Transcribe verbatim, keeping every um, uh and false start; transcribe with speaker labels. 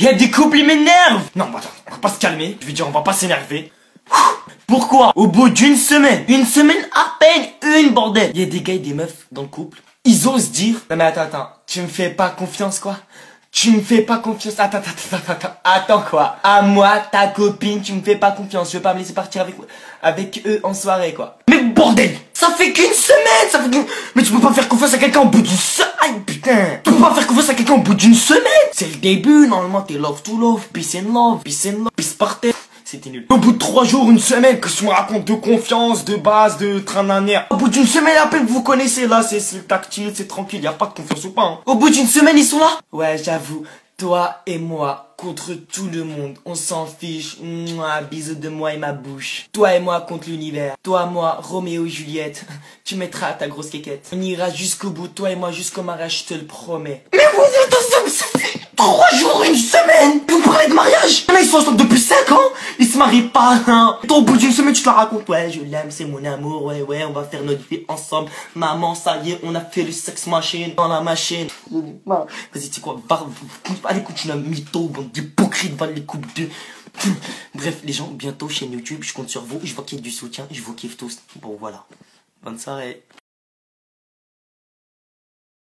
Speaker 1: Il y a des couples, ils m'énervent. Non, bah attends, on va pas se calmer. Je veux dire, on va pas s'énerver. Pourquoi? Au bout d'une semaine, une semaine à peine, une bordel. Il y a des gars et des meufs dans le couple. Ils osent dire, non mais attends, attends, tu me fais pas confiance quoi? Tu me fais pas confiance, attends, attends, attends, attends, attends quoi? À moi, ta copine, tu me fais pas confiance, tu veux pas me laisser partir avec, avec eux en soirée quoi? Mais bordel! Ça fait qu'une semaine, ça fait qu'une... Mais tu peux pas faire confiance à quelqu'un au bout d'une semaine, aïe putain! Tu peux pas faire confiance à quelqu'un au bout d'une semaine! C'est le début, normalement t'es love to love, peace and love, peace and love, peace par terre. C'était nul. Au bout de trois jours, une semaine, que tu me racontes de confiance, de base, de train d'un air. Au bout d'une semaine, à peine vous connaissez, là, c'est tactile, c'est tranquille, y a pas de confiance ou pas. Hein. Au bout d'une semaine, ils sont là. Ouais, j'avoue, toi et moi, contre tout le monde, on s'en fiche. Mouah, bisous de moi et ma bouche. Toi et moi contre l'univers. Toi, moi, Roméo et Juliette. Tu mettras ta grosse quéquette. On ira jusqu'au bout, toi et moi, jusqu'au mariage, je te le promets. Mais vous êtes ensemble, ça fait trois jours, une semaine. Vous parlez de mariage? Là, ils sont ensemble depuis cinq ans. Ils se marient pas, hein. Toi, au bout d'une semaine, tu te la racontes. Ouais, je l'aime, c'est mon amour. Ouais, ouais, on va faire notre vie ensemble. Maman, ça y est, on a fait le sex machine dans la machine. Vas-y, tu sais quoi, va, allez, continue à mytho, bande d'hypocrites, va les coupes de... Bref, les gens, bientôt chaîne YouTube, je compte sur vous. Je vois qu'il y a du soutien, je vous kiffe tous. Bon, voilà. Bonne soirée.